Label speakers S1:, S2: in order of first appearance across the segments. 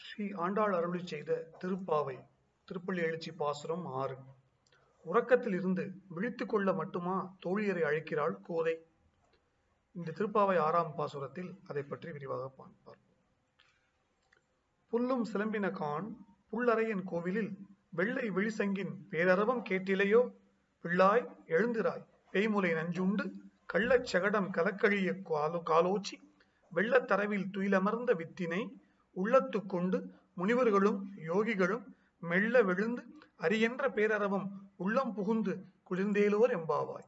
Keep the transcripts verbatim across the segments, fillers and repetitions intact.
S1: ஸ்ரீ ஆண்டாள் அருளி செய்த திருப்பாவை திருப்பள்ளி எழுச்சி பாசுரம் ஆறு. உறக்கத்தில் இருந்து விழித்துக் கொள்ள மட்டுமா தோழியரை அழைக்கிறாள் கோதை. இந்த திருப்பாவை ஆறாம் பாசுரத்தில் அதை பற்றி விரிவாக பார்ப்போம். புல்லும் சிலம்பின கான் புல்லறையன் கோவிலில் வெள்ளை விழிசங்கின் பேரரவம் கேட்டிலையோ, பிள்ளாய் எழுந்திராய் பேய்முலை நஞ்சுண்டு கள்ளச் சகடம் கலக்கழிய காலோ காலோச்சி வெள்ளத்தரவில் துயிலமர்ந்த வித்தினை உள்ளத்து கொண்டு முனிவர்களும் யோகிகளும் மெல்ல விழுந்து அரியென்ற பேரரவம் உள்ளம் புகுந்து குளிர்ந்தேலோர் எம்பாவாய்.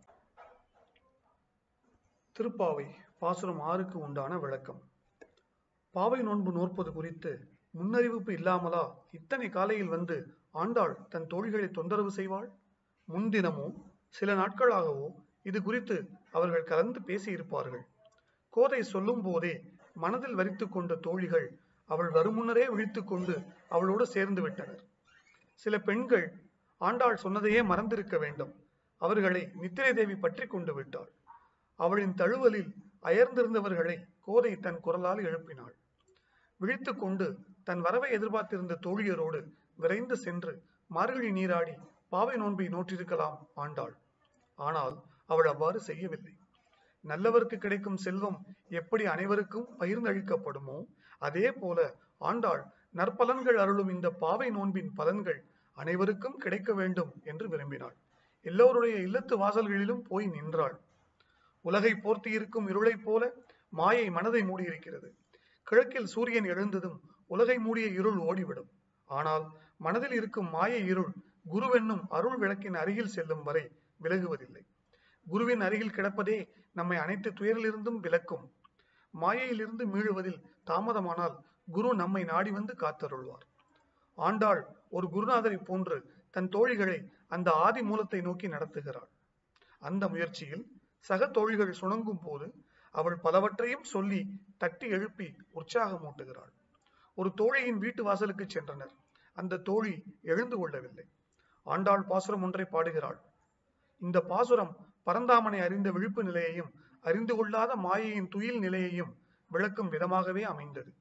S1: திருப்பாவை பாசுரம் ஆறுக்கு உண்டான விளக்கம். பாவை நோன்பு நோற்பது குறித்து முன்னறிவிப்பு இல்லாமலா இத்தனை காலையில் வந்து ஆண்டாள் தன் தோழிகளை தொந்தரவு செய்வாள்? முன்தினமோ சில நாட்களாகவோ இது குறித்து அவர்கள் கலந்து பேசியிருப்பார்கள். கோதை சொல்லும் போதே மனதில் வரித்து கொண்ட தோழிகள் அவள் வருமுன்னரே விழித்து கொண்டு அவளோடு சேர்ந்து விட்டனர். சில பெண்கள் ஆண்டாள் சொன்னதையே மறந்திருக்க வேண்டும். அவர்களை நித்திரை தேவி பற்றி கொண்டு விட்டாள். அவளின் தழுவலில் அயர்ந்திருந்தவர்களை கோதை தன் குரலால் எழுப்பினாள். விழித்து கொண்டு தன் வரவை எதிர்பார்த்திருந்த தோழியரோடு விரைந்து சென்று மார்கழி நீராடி பாவை நோன்பை நோற்றிருக்கலாம் ஆண்டாள். ஆனால் அவள் அவ்வாறு செய்யவில்லை. நல்லவருக்கு கிடைக்கும் செல்வம் எப்படி அனைவருக்கும் பகிர்ந்தளிக்கப்படுமோ அதே போல ஆண்டாள் நற்பலன்கள் அருளும் இந்த பாவை நோன்பின் பலன்கள் அனைவருக்கும் கிடைக்க வேண்டும் என்று விரும்பினாள். எல்லோருடைய இல்லத்து வாசல்களிலும் போய் நின்றாள். உலகை போர்த்தி இருக்கும் இருளை போல மாயை மனதை மூடியிருக்கிறது. கிழக்கில் சூரியன் எழுந்ததும் உலகை மூடிய இருள் ஓடிவிடும். ஆனால் மனதில் இருக்கும் மாயை இருள் குருவென்னும் அருள் விளக்கின் அருகில் செல்லும் வரை விலகுவதில்லை. குருவின் அருகில் கிடப்பதே நம்மை அனைத்து துயரிலிருந்தும் விலக்கும். மாயையிலிருந்து மீழுவதில் தாமதமானால் குரு நம்மை நாடி வந்து காத்தருள்வார். ஆண்டாள் ஒரு குருநாதரை போன்று தன் தோழிகளை அந்த ஆதி மூலத்தை நோக்கி நடத்துகிறாள். அந்த முயற்சியில் சக தோழிகள் சுணங்கும் போது அவள் பலவற்றையும் சொல்லி தட்டி எழுப்பி உற்சாகமூட்டுகிறாள். ஒரு தோழியின் வீட்டு வாசலுக்கு சென்றனர். அந்த தோழி எழுந்து கொள்ளவில்லை. ஆண்டாள் பாசுரம் ஒன்றை பாடுகிறாள். இந்த பாசுரம் பரந்தாமனை அறிந்த விழிப்பு நிலையையும் அறிந்து கொள்ளாத மாயையின் துயில் நிலையையும் விளக்கும் விதமாகவே அமைந்தது.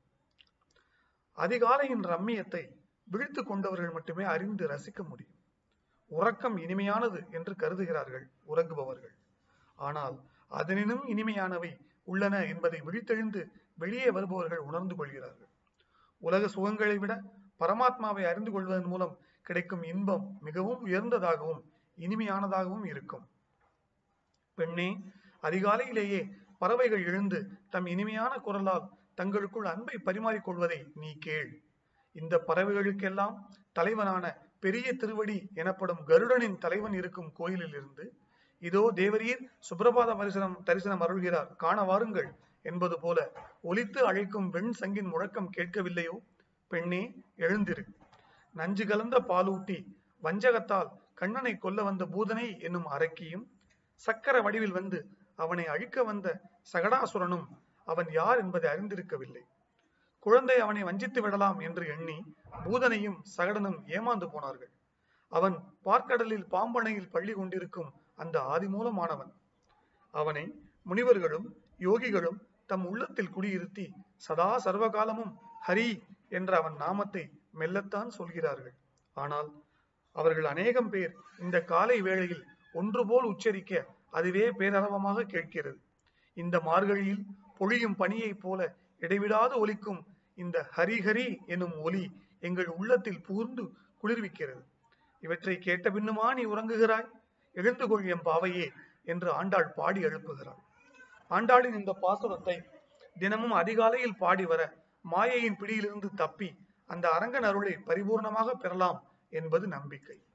S1: அதிகாலையின் ரம்மியத்தை விழித்து கொண்டவர்கள் மட்டுமே அறிந்து ரசிக்க முடியும். உறக்கம் இனிமையானது என்று கருதுகிறார்கள் உறங்குபவர்கள். ஆனால் அதனினும் இனிமையானவை உள்ளன என்பதை விழித்தெழுந்து வெளியே வருபவர்கள் உணர்ந்து கொள்கிறார்கள். உலக சுகங்களை விட பரமாத்மாவை அறிந்து கொள்வதன் மூலம் கிடைக்கும் இன்பம் மிகவும் உயர்ந்ததாகவும் இனிமையானதாகவும் இருக்கும். பெண்ணே, அதிகாலையிலேயே பறவைகள் எழுந்து தம் இனிமையான குரலால் தங்களுக்குள் அன்பை பரிமாறிக்கொள்வதை நீ கேள். இந்த பறவைகளுக்கெல்லாம் தலைவனான பெரிய திருவடி எனப்படும் கருடனின் தலைவன் இருக்கும் கோயிலில் இருந்து இதோ தேவரீர் சுப்பிரபாத தரிசனம் தரிசனம் அருள்கிறார், காண வாருங்கள் என்பது போல ஒலித்து அழைக்கும் வெண் சங்கின் முழக்கம் கேட்கவில்லையோ? பெண்ணே, எழுந்திரு. நஞ்சு கலந்த பாலூட்டி வஞ்சகத்தால் கண்ணனை கொல்ல வந்த பூதனை என்னும் அரக்கியும் சக்கர வடிவில் வந்து அவனை அழிக்க வந்த சகடாசுரனும் அவன் யார் என்பதை அறிந்திருக்கவில்லை. குழந்தை அவனை வஞ்சித்து விடலாம் என்று எண்ணி பூதனையும் சகடனும் ஏமாந்து போனார்கள். அவன் பார்க்கடலில் பாம்பனையில் பள்ளி கொண்டிருக்கும் அந்த ஆதிமூலமானவன். அவனை முனிவர்களும் யோகிகளும் தம் உள்ளத்தில் குடியிருத்தி சதா சர்வகாலமும் ஹரி என்ற அவன் நாமத்தை மெல்லத்தான் சொல்கிறார்கள். ஆனால் அவர்கள் அநேகம் பேர் இந்த காலை வேளையில் ஒன்று போல் உச்சரிக்க அதுவே பேரரவமாக கேட்கிறது. இந்த மார்கழியில் பொழியும் பனியை போல இடைவிடாது ஒலிக்கும் இந்த ஹரிஹரி எனும் ஒலி எங்கள் உள்ளத்தில் புகுந்து குளிர்விக்கிறது. இவற்றை கேட்ட பின்னுமா நீ உறங்குகிறாய்? எழுந்து கொள் எம் பாவையே என்று ஆண்டாள் பாடி எழுப்புகிறாள். ஆண்டாளின் இந்த பாசுரத்தை தினமும் அதிகாலையில் பாடி வர மாயையின் பிடியிலிருந்து தப்பி அந்த அரங்கன் அருளை பரிபூர்ணமாக பெறலாம் என்பது நம்பிக்கை.